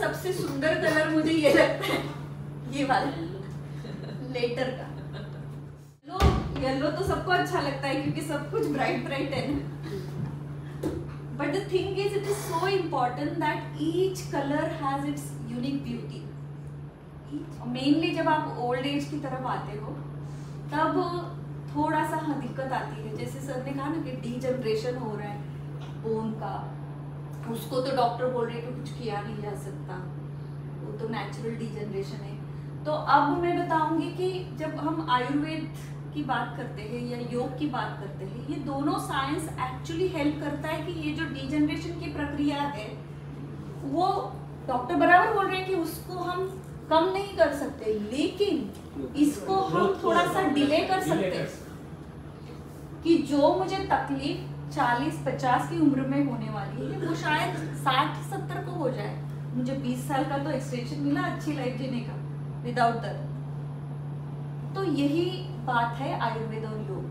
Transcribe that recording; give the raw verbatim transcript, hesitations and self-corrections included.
सबसे सुंदर कलर मुझे ये लगता है, ये वाला लेटर का। येलो येलो तो सबको अच्छा लगता है क्योंकि सब कुछ ब्राइट ब्राइट है ना। But the thing is it is so important that each colour has its unique beauty. Mainly जब आप ओल्ड एज की तरफ आते हो तब थोड़ा सा हाँ दिक्कत आती है। जैसे सर ने कहा ना कि डी जनरेशन हो रहा है बोन का, उसको तो डॉक्टर बोल रहे हैं कि कुछ किया नहीं जा सकता, वो तो नेचुरल डी जनरेशन है। तो अब मैं बताऊंगी कि जब हम आयुर्वेद की बात करते हैं या योग की बात करते हैं, ये दोनों साइंस एक्चुअली हेल्प करता है कि ये जो डी जनरेशन की प्रक्रिया है वो डॉक्टर बराबर बोल रहे हैं कि उसको हम कम नहीं कर सकते, लेकिन इसको हम थोड़ा सा डिले कर सकते हैं कि जो मुझे तकलीफ चालीस पचास की उम्र में होने वाली है वो शायद साठ सत्तर को हो जाए। मुझे बीस साल का तो एक्सटेंशन मिला अच्छी लाइफ जीने का विदाउट दर्द। तो यही बात है आयुर्वेद और योग